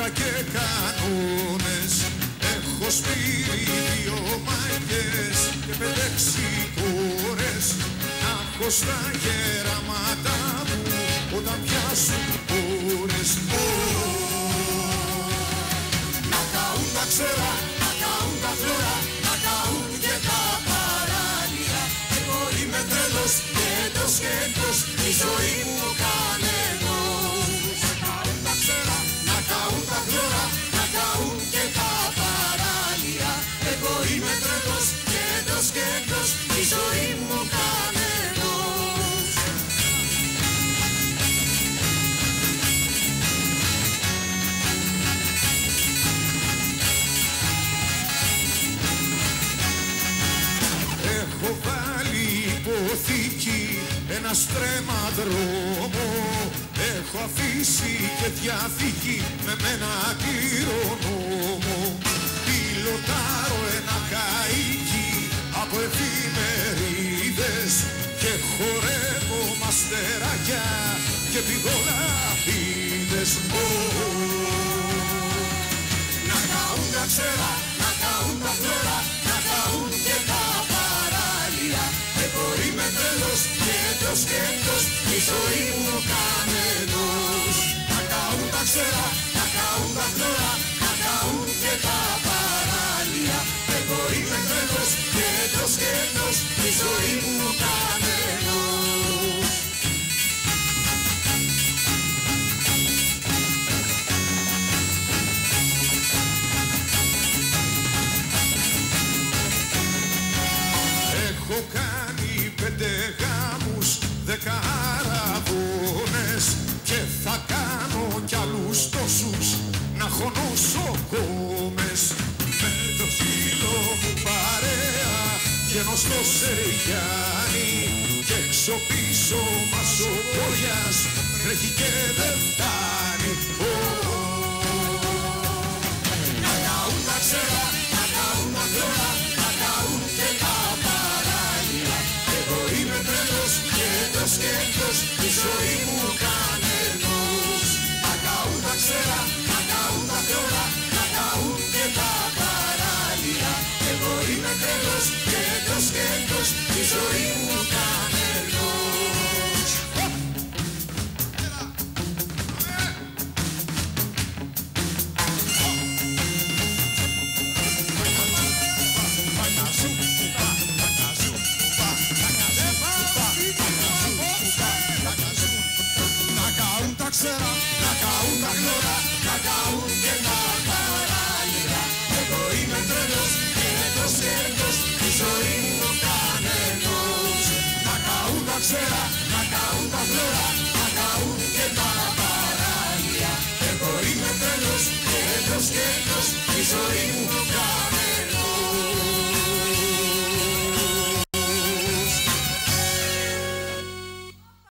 πράγματα και κανόνες. Έχω σπίτι 2 μαγιές και 5-6 κόρες. Να έχω στα γεράματα μου όταν πιάσουν ώρες. Να καούν τα ξέρα, να καούν τα φλόρα, να καούν και τα παράλια. Εγώ είμαι τρελός και έντος και εκτός, η ζωή μου κανενός. Να καούν τα ξέρα, να καούν τα φλόρα, να καούν και τα παράλια. Εγώ είμαι τρελός και έντος και εκτός, η ζωή μου κανενός. Έχω βάλει υποθήκη ένα στρέμμα δρόμο. Έχω αφήσει και διαθήκη με μένα κληρονόμο. Πιλοτάρω ένα καΐκι από εφημερίδες και χορεύω μαστεράκια και πηγολαπίδες. Να καούν τα ξέρα, να καούν τα φλόρα, να καούν και τα παράλια. Εγώ είμαι τρελός και έντος και εκτός, η ζωή μου κανενός. Να καούν τα ξέρα, να καούν τα φλόρα, να καούν και τα παράλια. Εγώ είμαι τρελός και έντος και εκτός, η ζωή μου κανενός. Έχω κάνει 5 γάμους, 10 αραβώνες και θα κάνω κι άλλους τόσους να έχω νοσοκόμες. Με το φίλο μου παρέα γενοστό σε Γιάννη και έξω πίσω μας ο Πόριας τρέχει και δεν φτάνει. Να καούν τα ξέρα, να καούν τα φλόρα, να καούν και τα παράλια. Εγώ είμαι τρελός και έντος και εκτός, η ζωή μου κανενός. Να καούν τα ξέρα, να καούν τα φλόρα, να καούν και τα παράλια. Εγώ είμαι τρελός και έντος και εκτός, η ζωή μου κανενός. Να καούν τα ξέρα,